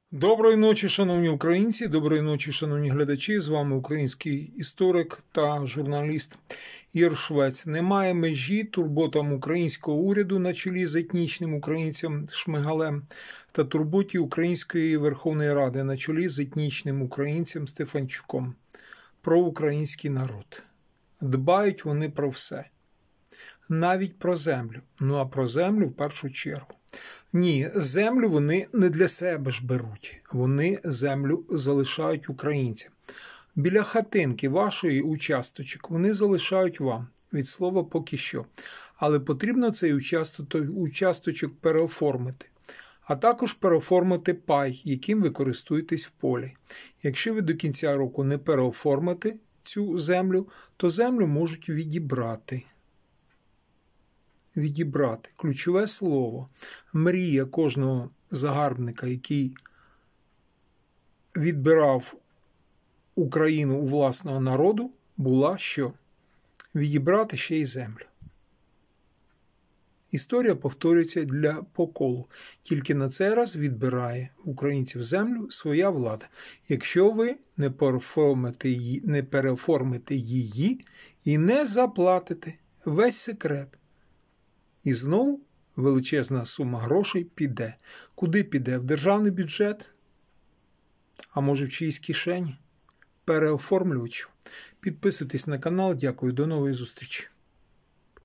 Доброї ночі, шановні українці, доброї ночі, шановні глядачі. З вами український історик та журналіст Ігор Швець. Немає межі турботам українського уряду на чолі з етнічним українцем Шмигалем та турботі Української Верховної Ради на чолі з етнічним українцем Стефанчуком. Про український народ. Дбають вони про все. Навіть про землю. Ну а про землю в першу чергу. Ні, землю вони не для себе ж беруть. Вони землю залишають українцям. Біля хатинки вашої участочок вони залишають вам. Від слова поки що. Але потрібно цей участочок переоформити. А також переоформити пай, яким ви користуєтесь в полі. Якщо ви до кінця року не переоформите цю землю, то землю можуть відібрати. Відібрати. Ключове слово. Мрія кожного загарбника, який відбирав Україну у власного народу, була що? Відібрати ще й землю. Історія повторюється по колу. Тільки на цей раз відбирає українців землю своя влада. Якщо ви не переоформите її і не заплатите. Весь секрет. І знову величезна сума грошей піде. Куди піде? В державний бюджет? А може в чиїсь кишені? Переоформлювачу. Підписуйтесь на канал. Дякую. До нової зустрічі.